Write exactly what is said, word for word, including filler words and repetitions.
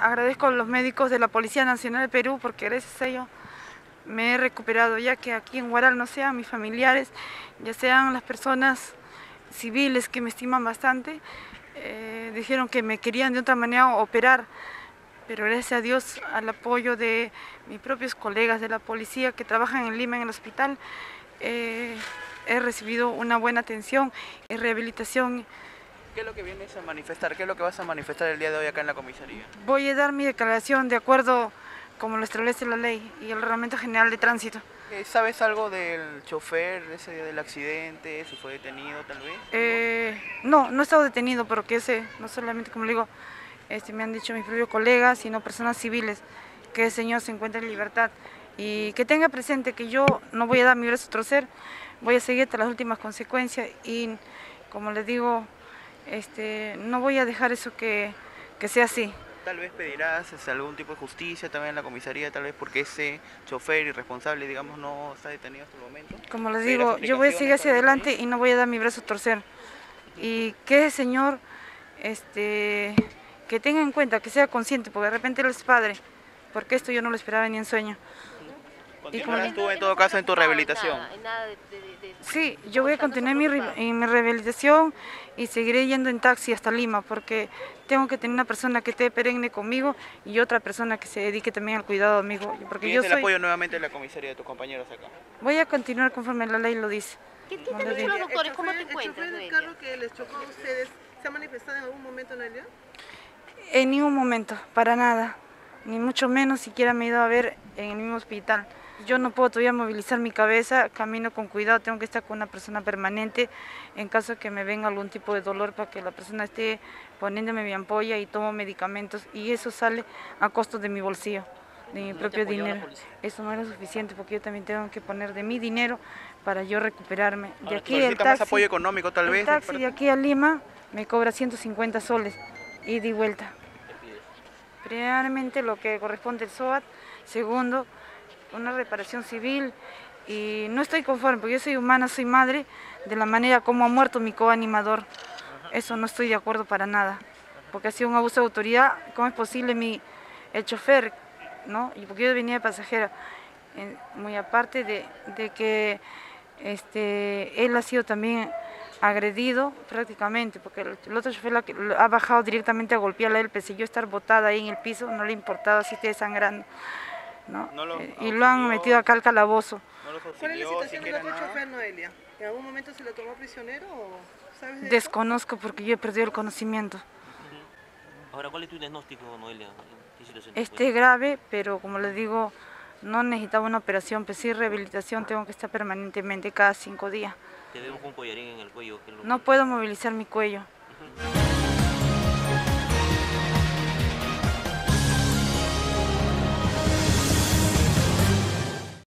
agradezco a los médicos de la Policía Nacional de Perú porque gracias a ellos me he recuperado, ya que aquí en Huaral no sean mis familiares, ya sean las personas civiles que me estiman bastante, eh, dijeron que me querían de otra manera operar, pero gracias a Dios, al apoyo de mis propios colegas de la policía que trabajan en Lima en el hospital, eh, he recibido una buena atención y rehabilitación. ¿Qué es lo que vienes a manifestar? ¿Qué es lo que vas a manifestar el día de hoy acá en la comisaría? Voy a dar mi declaración de acuerdo como lo establece la ley y el Reglamento General de Tránsito. ¿Sabes algo del chofer ese día del accidente? ¿Si fue detenido tal vez? Eh, no, no he estado detenido, pero que sé, no solamente como le digo, este, me han dicho mis propios colegas, sino personas civiles, que el señor se encuentra en libertad. Y que tenga presente que yo no voy a dar mi brazo a torcer, voy a seguir hasta las últimas consecuencias y, como les digo, este, no voy a dejar eso que, que sea así. Tal vez pedirás este, algún tipo de justicia también en la comisaría, tal vez porque ese chofer irresponsable, digamos, no está detenido hasta el momento. Como les digo, yo voy a seguir hacia adelante y no voy a dar mi brazo a torcer. Y que ese señor, este, que tenga en cuenta, que sea consciente, porque de repente él es padre, porque esto yo no lo esperaba ni en sueño. ¿Continuarás tú en todo caso en tu rehabilitación? Sí, yo voy a continuar mi, en mi rehabilitación y seguiré yendo en taxi hasta Lima porque tengo que tener una persona que esté perenne conmigo y otra persona que se dedique también al cuidado amigo. Porque yo soy... el apoyo nuevamente de la comisaría de tus compañeros acá? Voy a continuar conforme la ley lo dice. ¿Qué te dicen los doctores? ¿Cómo te encuentras? ¿El chofer del carro que les chocó a ustedes se ha manifestado en algún momento, Noelia? En ningún momento, para nada. Ni mucho menos siquiera me he ido a ver en el mismo hospital. Yo no puedo todavía movilizar mi cabeza, camino con cuidado, tengo que estar con una persona permanente en caso de que me venga algún tipo de dolor para que la persona esté poniéndome mi ampolla y tomo medicamentos y eso sale a costo de mi bolsillo, de mi propio dinero. Eso no era suficiente porque yo también tengo que poner de mi dinero para yo recuperarme. De aquí el taxi, más apoyo económico tal vez. El taxi de aquí a Lima me cobra ciento cincuenta soles, ida y vuelta. Primeramente lo que corresponde al S O A T, segundo, una reparación civil y no estoy conforme porque yo soy humana, soy madre, de la manera como ha muerto mi coanimador. Eso no estoy de acuerdo para nada, porque ha sido un abuso de autoridad. ¿Cómo es posible mi, el chofer, ¿no? Y porque yo venía de pasajera, eh, muy aparte de, de que este, él ha sido también agredido prácticamente, porque el, el otro chofer la, lo, ha bajado directamente a golpearle a él, pese a yo estar botada ahí en el piso, no le ha importado, así esté sangrando. ¿No? No lo eh, y lo han metido acá al calabozo. No ¿Cuál es la situación del otro chofer, Noelia? ¿En algún momento se lo tomó prisionero o sabes de Desconozco eso? Porque yo he perdido el conocimiento. Uh-huh. Ahora, ¿cuál es tu diagnóstico, Noelia? ¿Qué situación este grave, pero como les digo, no necesitaba una operación, pero sí rehabilitación, tengo que estar permanentemente cada cinco días. Te vemos con un collarín en el cuello. No puedo movilizar mi cuello. Uh-huh.